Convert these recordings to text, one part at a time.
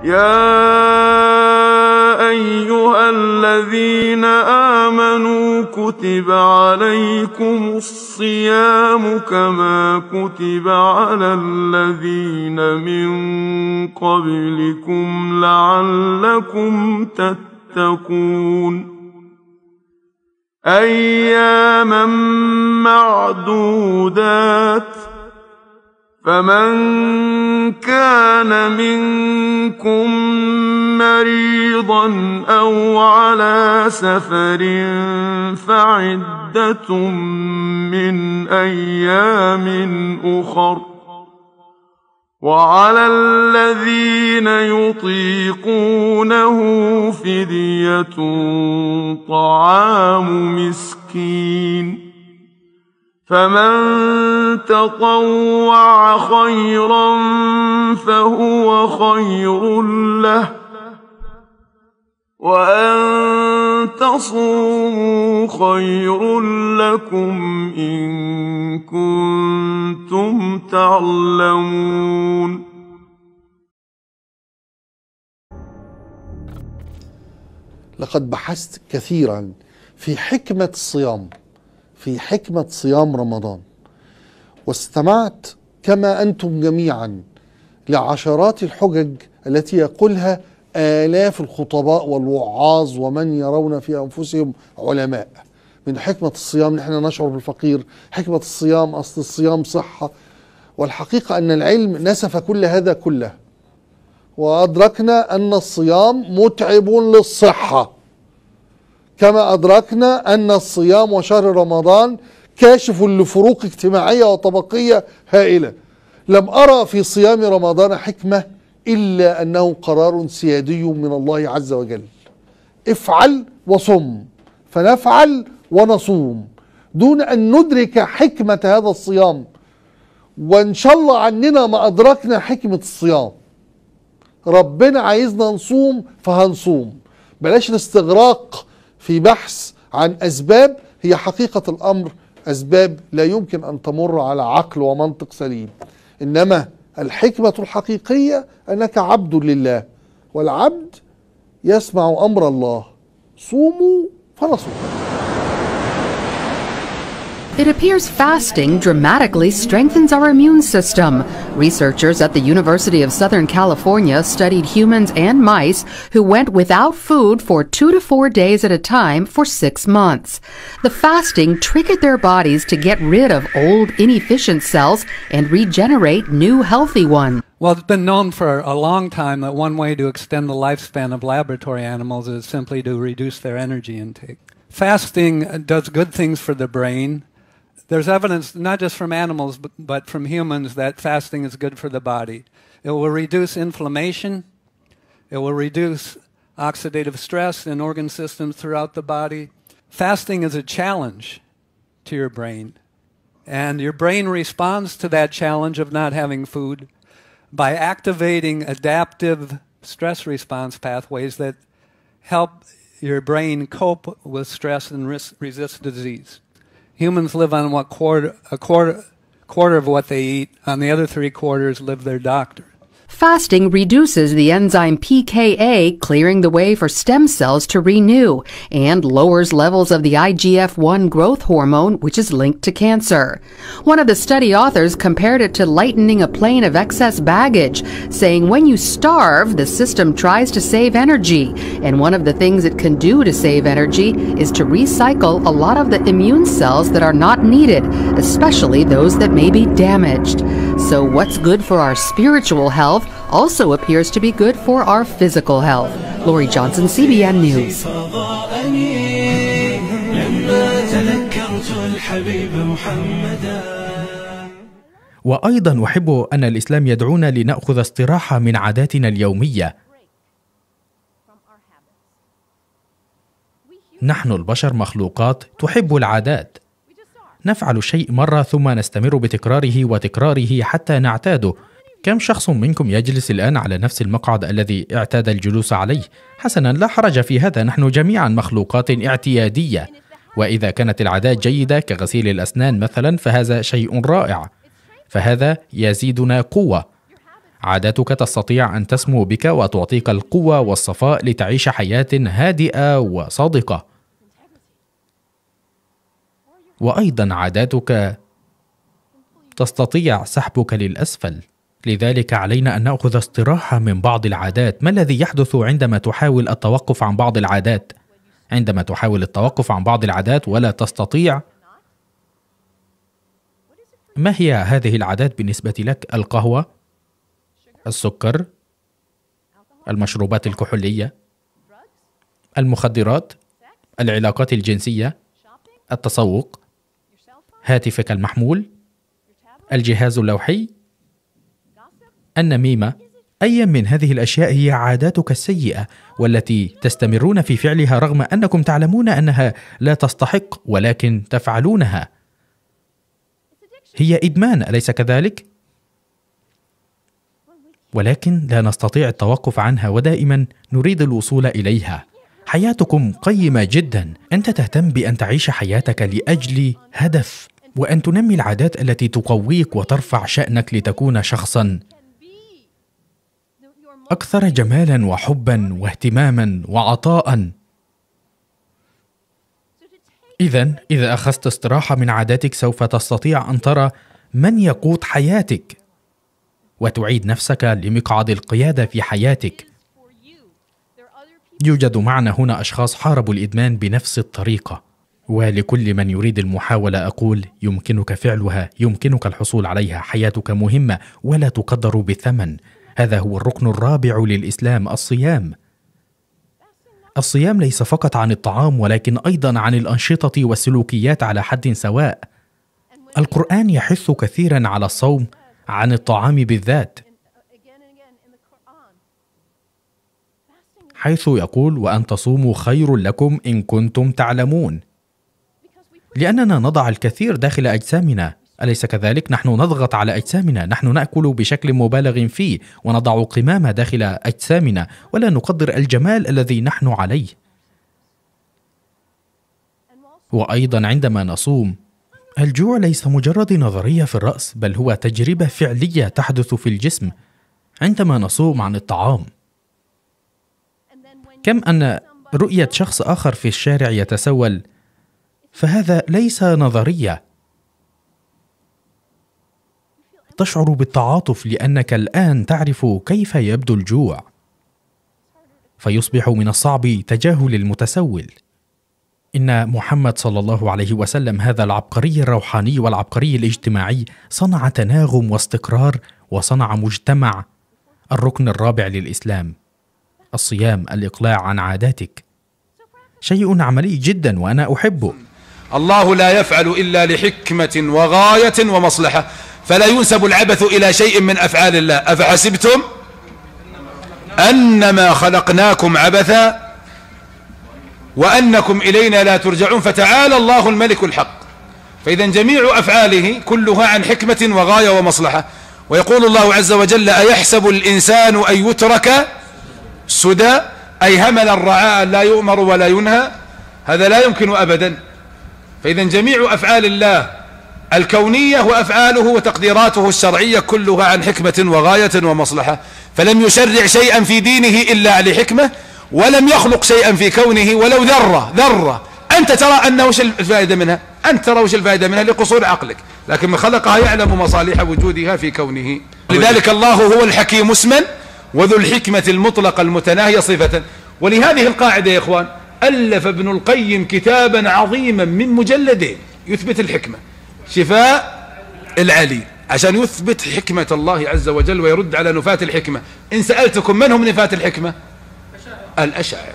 يا أيها الذين آمنوا كتب عليكم الصيام كما كتب على الذين من قبلكم لعلكم تتقون أياما معدودات فمن كان منكم مريضا أو على سفر فعدة من أيام أخر وعلى الذين يطيقونه فدية طعام مسكين فمن تطوع خيرا فهو خير له وأن تصوموا خير لكم إن كنتم تعلمون. لقد بحثت كثيرا في حكمة الصيام، في حكمة صيام رمضان، واستمعت كما أنتم جميعا لعشرات الحجج التي يقولها آلاف الخطباء والوعاظ ومن يرون في أنفسهم علماء. من حكمة الصيام نحن نشعر بالفقير، حكمة الصيام أصل الصيام صحة، والحقيقة أن العلم نسف كل هذا كله، وأدركنا أن الصيام متعب للصحة، كما أدركنا أن الصيام وشهر رمضان كاشف لفروق اجتماعية وطبقية هائلة. لم أرى في صيام رمضان حكمة إلا أنه قرار سيادي من الله عز وجل، افعل وصم، فنفعل ونصوم، دون أن ندرك حكمة هذا الصيام. وإن شاء الله عننا ما أدركنا حكمة الصيام. ربنا عايزنا نصوم فهنصوم، بلاش الاستغراق في بحث عن أسباب هي حقيقة الأمر أسباب لا يمكن أن تمر على عقل ومنطق سليم. إنما الحكمة الحقيقية أنك عبد لله، والعبد يسمع أمر الله، صوموا فنصوم. It appears fasting dramatically strengthens our immune system. Researchers at the University of Southern California studied humans and mice who went without food for 2 to 4 days at a time for 6 months. The fasting triggered their bodies to get rid of old, inefficient cells and regenerate new, healthy ones. Well, it's been known for a long time that one way to extend the lifespan of laboratory animals is simply to reduce their energy intake. Fasting does good things for the brain. There's evidence, not just from animals, but from humans, that fasting is good for the body. It will reduce inflammation. It will reduce oxidative stress in organ systems throughout the body. Fasting is a challenge to your brain. And your brain responds to that challenge of not having food by activating adaptive stress response pathways that help your brain cope with stress and resist disease. Humans live on a quarter of what they eat. On the other 3 quarters live their doctor. Fasting reduces the enzyme PKA, clearing the way for stem cells to renew, and lowers levels of the IGF-1 growth hormone, which is linked to cancer. One of the study authors compared it to lightening a plane of excess baggage, saying when you starve, the system tries to save energy, and one of the things it can do to save energy is to recycle a lot of the immune cells that are not needed, especially those that may be damaged. So what's good for our spiritual health also appears to be good for our physical health. Lori Johnson, CBN News. وأيضا أحب أن الإسلام يدعونا لنأخذ استراحة من عاداتنا اليومية. نحن البشر مخلوقات تحب العادات. نفعل شيء مرة ثم نستمر بتكراره وتكراره حتى نعتاده. كم شخص منكم يجلس الآن على نفس المقعد الذي اعتاد الجلوس عليه؟ حسنا، لا حرج في هذا، نحن جميعا مخلوقات اعتيادية، وإذا كانت العادات جيدة كغسيل الأسنان مثلا فهذا شيء رائع، فهذا يزيدنا قوة. عاداتك تستطيع أن تسمو بك وتعطيك القوة والصفاء لتعيش حياة هادئة وصادقة. وأيضا عاداتك تستطيع سحبك للأسفل. لذلك علينا أن نأخذ استراحة من بعض العادات. ما الذي يحدث عندما تحاول التوقف عن بعض العادات؟ عندما تحاول التوقف عن بعض العادات ولا تستطيع، ما هي هذه العادات بالنسبة لك؟ القهوة، السكر، المشروبات الكحولية، المخدرات، العلاقات الجنسية، التسوق، هاتفك المحمول، الجهاز اللوحي، النميمة. أي من هذه الأشياء هي عاداتك السيئة والتي تستمرون في فعلها رغم أنكم تعلمون أنها لا تستحق ولكن تفعلونها؟ هي إدمان، أليس كذلك؟ ولكن لا نستطيع التوقف عنها ودائما نريد الوصول إليها. حياتكم قيمة جدا. أنت تهتم بأن تعيش حياتك لأجل هدف، وأن تنمي العادات التي تقويك وترفع شأنك لتكون شخصا أكثر جمالا وحبا واهتماما وعطاء. إذا أخذت استراحة من عاداتك سوف تستطيع أن ترى من يقود حياتك وتعيد نفسك لمقعد القيادة في حياتك. يوجد معنا هنا أشخاص حاربوا الإدمان بنفس الطريقة، ولكل من يريد المحاولة أقول يمكنك فعلها، يمكنك الحصول عليها. حياتك مهمة ولا تقدر بثمن. هذا هو الركن الرابع للإسلام، الصيام. الصيام ليس فقط عن الطعام ولكن أيضا عن الأنشطة والسلوكيات على حد سواء. القرآن يحث كثيرا على الصوم عن الطعام بالذات، حيث يقول: وأن تصوموا خير لكم إن كنتم تعلمون. لأننا نضع الكثير داخل أجسامنا، أليس كذلك؟ نحن نضغط على أجسامنا، نحن نأكل بشكل مبالغ فيه ونضع قمامة داخل أجسامنا ولا نقدر الجمال الذي نحن عليه. وأيضا عندما نصوم، الجوع ليس مجرد نظرية في الرأس، بل هو تجربة فعلية تحدث في الجسم عندما نصوم عن الطعام. كم أن رؤية شخص آخر في الشارع يتسول، فهذا ليس نظرية. تشعر بالتعاطف لأنك الآن تعرف كيف يبدو الجوع، فيصبح من الصعب تجاهل المتسول. إن محمد صلى الله عليه وسلم هذا العبقري الروحاني والعبقري الاجتماعي صنع تناغم واستقرار وصنع مجتمع. الركن الرابع للإسلام الصيام، الإقلاع عن عاداتك. شيء عملي جدا وأنا أحبه. الله لا يفعل إلا لحكمة وغاية ومصلحة، فلا ينسب العبث إلى شيء من أفعال الله. أفحسبتم أنما خلقناكم عبثا وأنكم إلينا لا ترجعون، فتعالى الله الملك الحق. فإذا جميع أفعاله كلها عن حكمة وغاية ومصلحة. ويقول الله عز وجل: أيحسب الإنسان أن يترك سدى، أي همل الرعاء لا يؤمر ولا ينهى. هذا لا يمكن أبدا. فإذا جميع أفعال الله الكونية وأفعاله وتقديراته الشرعية كلها عن حكمة وغاية ومصلحة. فلم يشرع شيئا في دينه إلا لحكمة، ولم يخلق شيئا في كونه ولو ذرة أنت ترى أنه وش الفائدة منها، أنت ترى وش الفائدة منها لقصور عقلك، لكن من خلقها يعلم مصالح وجودها في كونه. لذلك الله هو الحكيم اسما وذو الحكمة المطلقة المتناهية صفة. ولهذه القاعدة يا إخوان ألف ابن القيم كتابا عظيما من مجلدين يثبت الحكمة، شفاء العليل، عشان يثبت حكمة الله عز وجل ويرد على نفاة الحكمة. إن سألتكم من هم نفاة الحكمة؟ الأشاعرة.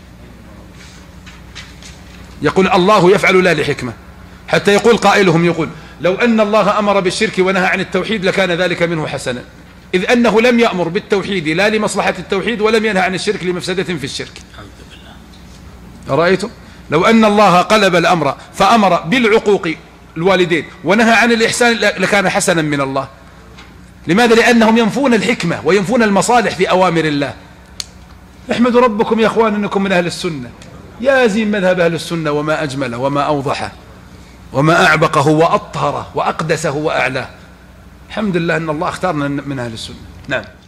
يقول الله يفعل لا لحكمة، حتى يقول قائلهم يقول: لو أن الله أمر بالشرك ونهى عن التوحيد لكان ذلك منه حسنا، إذ أنه لم يأمر بالتوحيد لا لمصلحة التوحيد ولم ينهى عن الشرك لمفسدة في الشرك. رأيتم؟ لو أن الله قلب الأمر فأمر بالعقوق الوالدين ونهى عن الإحسان لكان حسنا من الله. لماذا؟ لأنهم ينفون الحكمة وينفون المصالح في أوامر الله. احمدوا ربكم يا أخوان أنكم من أهل السنة. يا زين مذهب أهل السنة، وما أجمله وما أوضحه وما أعبقه وأطهره وأقدسه وأعلاه. الحمد لله أن الله اختارنا من أهل السنة. نعم.